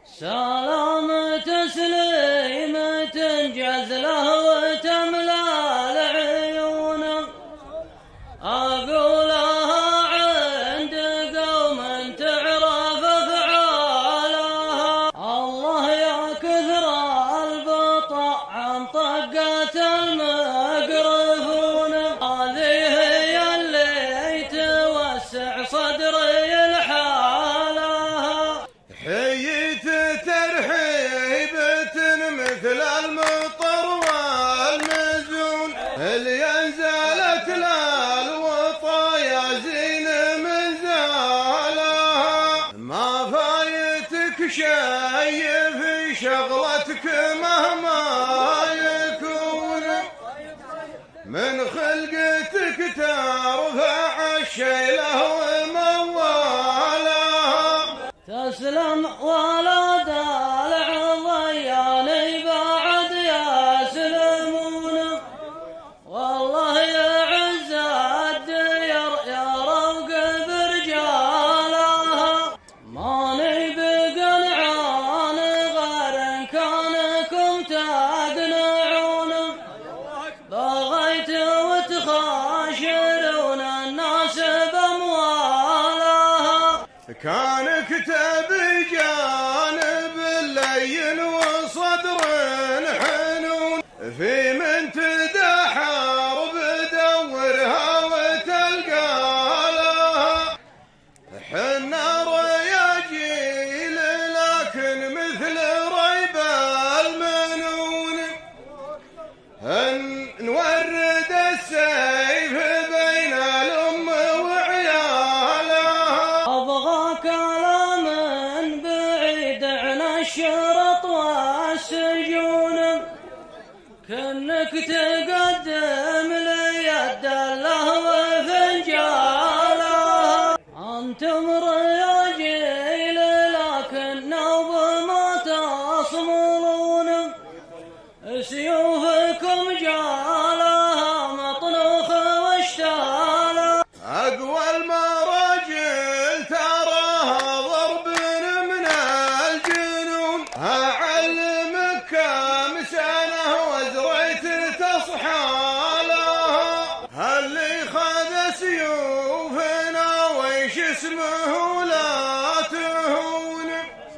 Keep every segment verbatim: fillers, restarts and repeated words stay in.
سلام تسليمة جزله وتملى العيون، أقولها عند قوم تعرف أفعالها. الله يا كثر البطا عن طقة المقرفون، هذه هي اللي توسع صدري لحالها. حييت ترحيبة مثل المطر والنزول، اللي ينزلت للوطايا زين من زالها. ما فايتك شي في شغلتك مهما يكون، من خلقتك ترفع الشيله وموالها. تسلم ولد العضياني بعد يسلمون، والله يعز الدير يا روق برجالها. ماني بقنعان غير ان كانكم تقنعون، بغيت وتخاشرون الناس باموالها. كانك تبي جانب لين وصدر حنون، في من تدحر بدورها وتلقى لها. حنا رياجيل لكن مثل ريب المنون، نورد السيف بين الأم وعيالها. أبغى كلام بعيد عن الشرط والسجون، كأنك تقدم لي الدله وفنجالها. أنتم رياجيل لكن نوب ما تصملون، سيوفكم جالها مطنوخ واشتالها. أقوى المراجل تراها ضرب من الجنون، أعلمك كم سنة وزريت تصحى لها. اللي خذ سيوفنا ويش اسمه لا تهون،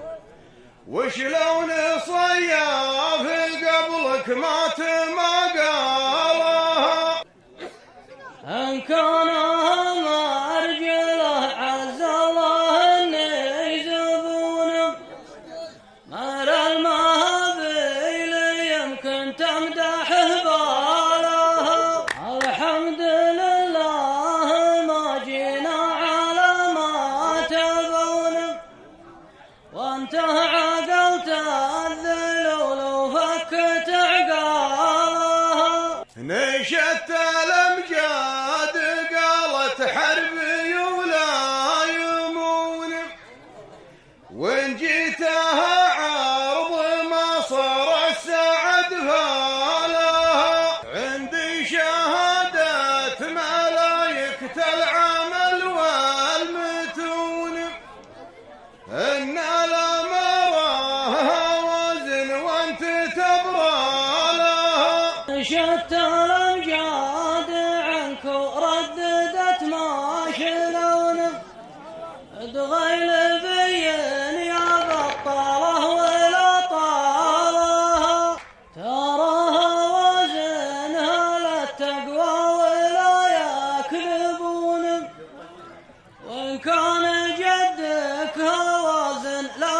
وشلون صياف قبلك مات ما قالها. إن كان مرجله عز الله إني زبون، مر المهابيل يمكن تمدح بالها. الحمد لله ما جينا على ما تبون، وانتهى عقلت الذلول وفكت عقالها. نشت الامجاد قالت حربي ولا يمون، وان جيتها عرض ما صار السعد فالها. عندي شهادة ملايكة العمل والمتون، ان الامراها وزن وانت تبرى لها. شتى الامجاد عنك ورددت ما شلون، دغيل بين يا بطاله ولا طالها. تراها وزنها للتقوى ولا يكذبون، وان كان جدك هوازن لا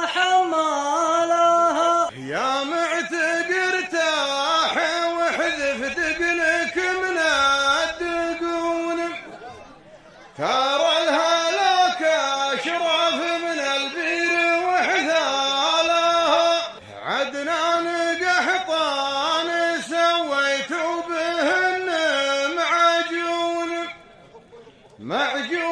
تحملها. يا معتق ارتاح واحذف دقنك من الدقون، ترى الهلاك اشرف من البير وحثالها. عدنان قحطان سويت بهن معجون، معجون